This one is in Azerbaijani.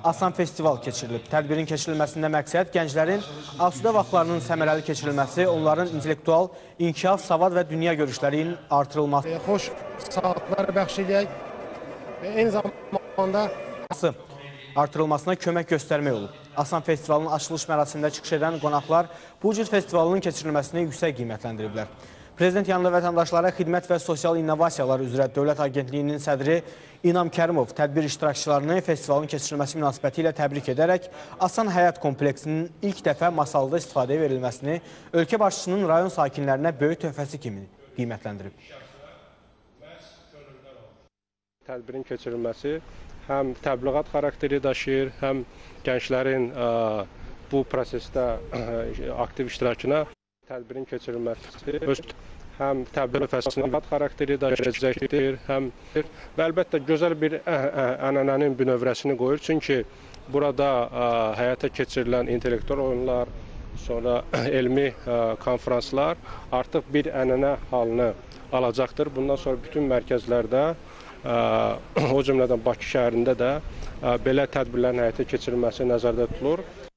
Asan festival keçirilib. Tədbirin keçirilməsində məqsəd gənclərin asudə vaxtlarının səmərəli keçirilməsi, onların intellektual inkişaf, savad və dünya görüşlərinin artırılması. Xoş saatlar bəxş edək və eyni zamanda artırılmasına kömək göstərmək olub. Asan festivalının açılış mərasimində çıxış edən qonaqlar bu cür festivalının keçirilməsini yüksək qiymətləndiriblər. Prezident yanında vətəndaşlara xidmət və sosial innovasiyalar üzrə Dövlət Agentliyinin sədri İnam Kərimov tədbir iştirakçılarını festivalın keçirilməsi münasibəti ilə təbrik edərək Asan Həyat kompleksinin ilk dəfə masalda istifadəyə verilməsini ölkə başçısının rayon sakinlərinə böyük töhfəsi kimi qiymətləndirib. Tədbirin keçirilməsi həm təbliğat xarakteri daşıyır, həm gənclərin bu prosesdə aktiv iştirakına tədbirin keçirilməsi həm təbliğ fəslinin xarakteri daşıyacaqdır, həm və əlbəttə gözəl bir ənənənin bünövrəsini qoyur. Çünki burada həyata keçirilən intellektual oyunlar, sonra elmi konferanslar artıq bir ənənə halını alacaqdır. Bundan sonra bütün mərkəzlərdə, o cümlədən Bakı şəhərində də belə tədbirlərin həyata keçirilməsi nəzərdə tutulur.